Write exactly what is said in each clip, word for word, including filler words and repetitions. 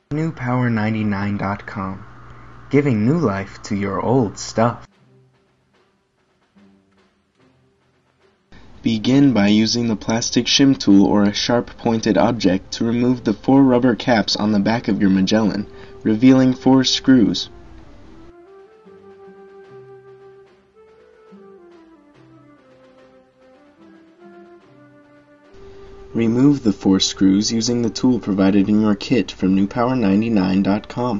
New Power ninety-nine dot com, giving new life to your old stuff. Begin by using the plastic shim tool or a sharp-pointed object to remove the four rubber caps on the back of your Magellan, revealing four screws. Remove the four screws using the tool provided in your kit from New Power ninety-nine dot com.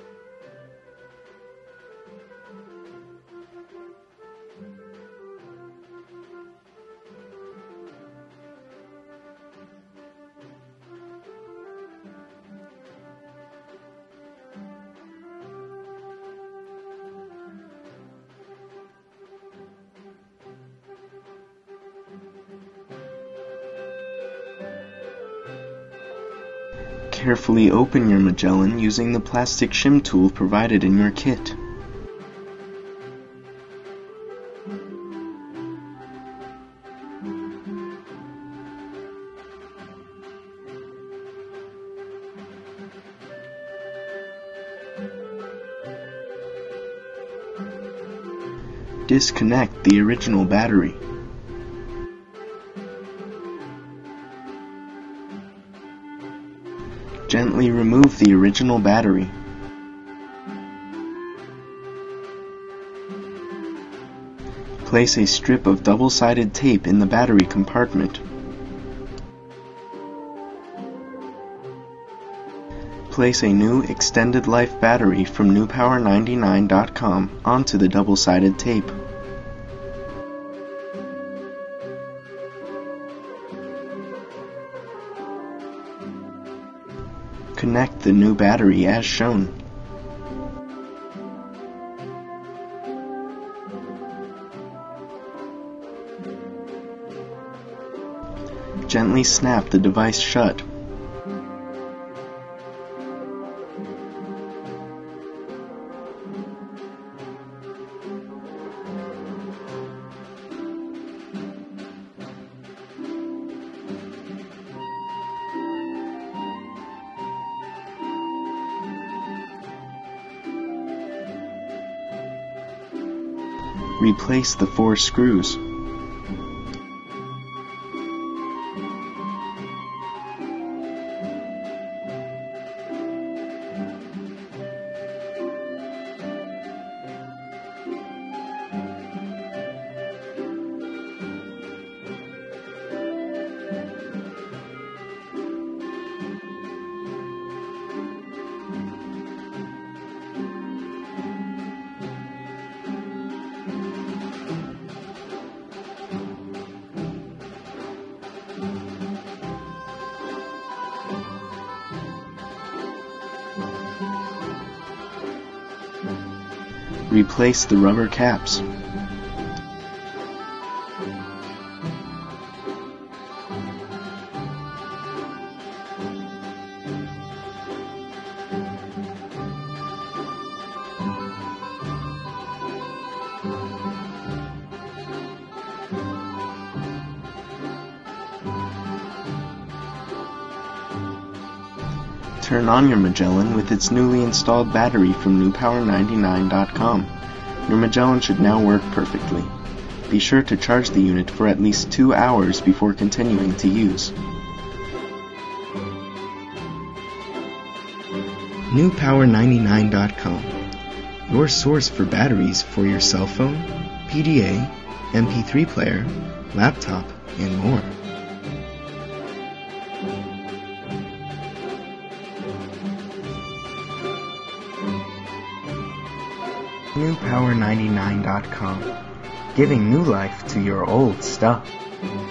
Carefully open your Magellan using the plastic shim tool provided in your kit. Disconnect the original battery. Gently remove the original battery. Place a strip of double-sided tape in the battery compartment. Place a new extended life battery from New Power ninety-nine dot com onto the double-sided tape. Connect the new battery as shown. Gently snap the device shut. Replace the four screws. Replace the rubber caps. Turn on your Magellan with its newly installed battery from New Power ninety-nine dot com. Your Magellan should now work perfectly. Be sure to charge the unit for at least two hours before continuing to use. New Power ninety-nine dot com, your source for batteries for your cell phone, P D A, M P three player, laptop, and more. New Power ninety-nine dot com, giving new life to your old stuff.